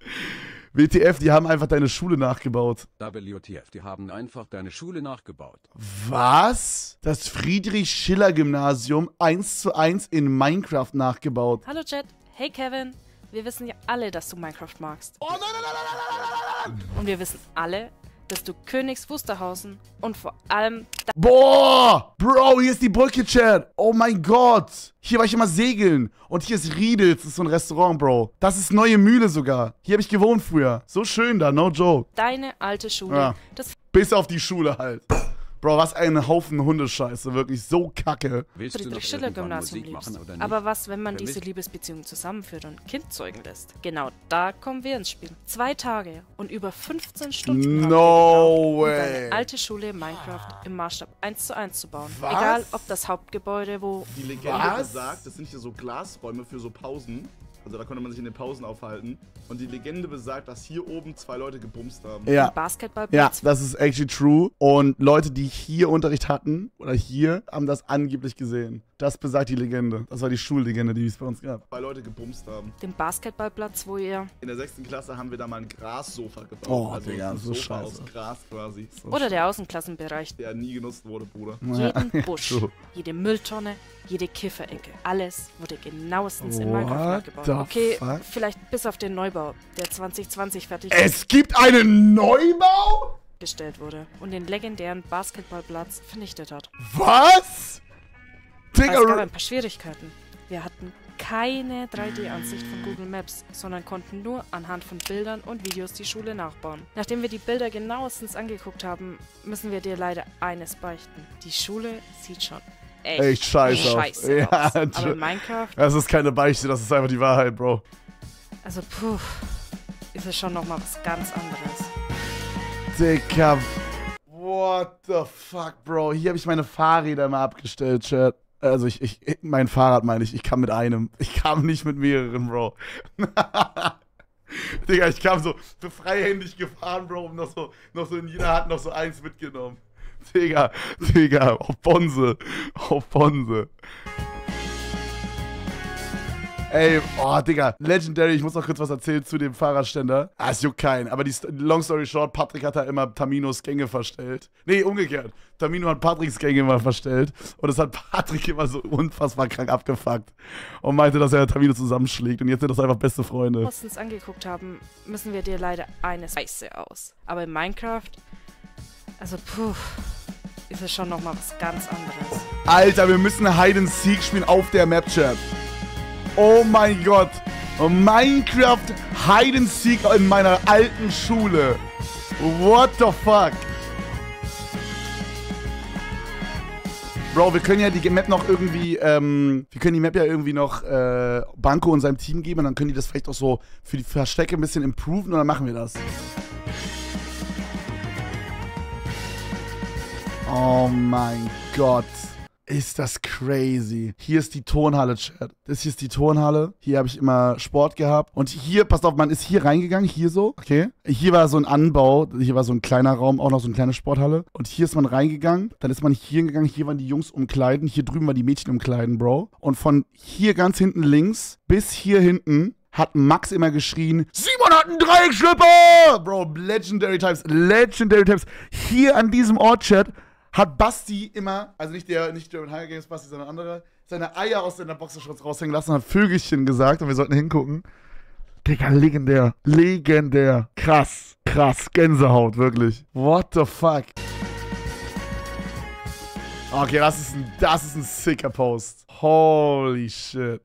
WTF, die haben einfach deine Schule nachgebaut. WTF, die haben einfach deine Schule nachgebaut. Was? Das Friedrich-Schiller-Gymnasium 1:1 in Minecraft nachgebaut. Hallo Chat, hey Kevin. Wir wissen ja alle, dass du Minecraft magst. Oh nein, nein, nein, nein, nein, nein. Und wir wissen alle, dass du Königs Wusterhausen und vor allem... Boah! Bro, hier ist die Brücke, Chat. Oh mein Gott. Hier war ich immer segeln. Und hier ist Riedels, das ist so ein Restaurant, Bro. Das ist Neue Mühle sogar. Hier habe ich gewohnt früher. So schön da, no joke. Deine alte Schule. Ja. Das Bis auf die Schule halt. Bro, was ein Haufen Hundescheiße. Wirklich so kacke. Willst du noch Friedrich-Schiller-Gymnasium irgendwann Musik liebst. machen oder nicht? Aber was, wenn man Wenn diese nicht- Liebesbeziehung zusammenführt und ein Kind zeugen lässt? Genau, da kommen wir ins Spiel. 2 Tage und über 15 Stunden haben wir No gebraucht, um way. deine alte Schule Minecraft im Maßstab 1:1 zu bauen. Was? Egal, ob das Hauptgebäude, wo... Die Legende Was? besagt, das sind hier so Glasräume für so Pausen. Also da konnte man sich in den Pausen aufhalten. Und die Legende besagt, dass hier oben 2 Leute gebumst haben. Ja. Ja, Basketballplatz, das ist actually true. Und Leute, die hier Unterricht hatten, oder hier, haben das angeblich gesehen. Das besagt die Legende. Das war die Schullegende, die es bei uns gab. 2 Leute gebumst haben. den Basketballplatz, wo ihr... In der 6. Klasse haben wir da mal ein Grassofa gebaut. Oh, also Digga, ein so Sofa scheiße. aus Gras quasi. Oder der Außenklassenbereich. Der nie genutzt wurde, Bruder. Jeden Busch, true. jede Mülltonne, jede Kifferecke. Alles wurde genauestens in What Minecraft nachgebaut. the Okay, fuck? vielleicht bis auf den Neubau, der 2020 Es gibt einen Neubau? fertiggestellt wurde und den legendären Basketballplatz vernichtet hat. Was? Aber es gab Digga, ein paar Schwierigkeiten. Wir hatten keine 3D-Ansicht von Google Maps, sondern konnten nur anhand von Bildern und Videos die Schule nachbauen. Nachdem wir die Bilder genauestens angeguckt haben, müssen wir dir leider eines beichten. Die Schule sieht schon echt scheiße aus. scheiße Ja, aus. Aber true. in Minecraft, das ist keine Beichte, das ist einfach die Wahrheit, Bro. also puh, ist es schon nochmal was ganz anderes. Digga. What the fuck, Bro? Hier habe ich meine Fahrräder mal abgestellt, Chat. Also mein Fahrrad meine ich. Ich kam mit einem. Ich kam nicht mit mehreren, Bro. Digga, ich kam so freihändig gefahren, Bro. Und noch so in jeder Hand noch so eins mitgenommen. Digga, auf Bonse. Auf Bonse. Ey, oh, Digga, Legendary, ich muss noch kurz was erzählen zu dem Fahrradständer. Ah, es juckt keinen, aber die long story short, Patrick hat da immer Taminos Gänge verstellt. Nee, umgekehrt. Tamino hat Patricks Gänge immer verstellt und das hat Patrick immer so unfassbar krank abgefuckt und meinte, dass er Tamino zusammenschlägt und jetzt sind das einfach beste Freunde. Uns angeguckt haben, müssen wir dir leider eines scheiße aus. Aber in Minecraft, also puh, ist es schon nochmal was ganz anderes. Alter, wir müssen Hide and Seek spielen auf der Map-Chat. Oh mein Gott. Minecraft Hide and Seek in meiner alten Schule. What the fuck? Bro, wir können ja die Map noch irgendwie, noch Banco und seinem Team geben und dann können die das vielleicht auch so für die Verstecke ein bisschen improven und dann machen wir das. Oh mein Gott. Ist das crazy. Hier ist die Turnhalle, Chat. Das hier ist die Turnhalle. Hier habe ich immer Sport gehabt. Und hier, passt auf, man ist hier reingegangen, hier so, okay? Hier war so ein Anbau, hier war so ein kleiner Raum, auch noch so eine kleine Sporthalle. Und hier ist man reingegangen, dann ist man hier hingegangen, hier waren die Jungs umkleiden, hier drüben waren die Mädchen umkleiden, Bro. Und von hier ganz hinten links bis hier hinten hat Max immer geschrien, Simon hat einen Dreieckschlüpper! Bro, Legendary Times. Hier an diesem Ort, Chat, hat Basti immer, also nicht German High Games Basti, sondern andere, seine Eier aus seiner Boxershorts raushängen lassen, hat Vögelchen gesagt und wir sollten hingucken. Digga, legendär. Legendär. Krass. Gänsehaut, wirklich. What the fuck? Okay, das ist ein sicker Post. Holy shit.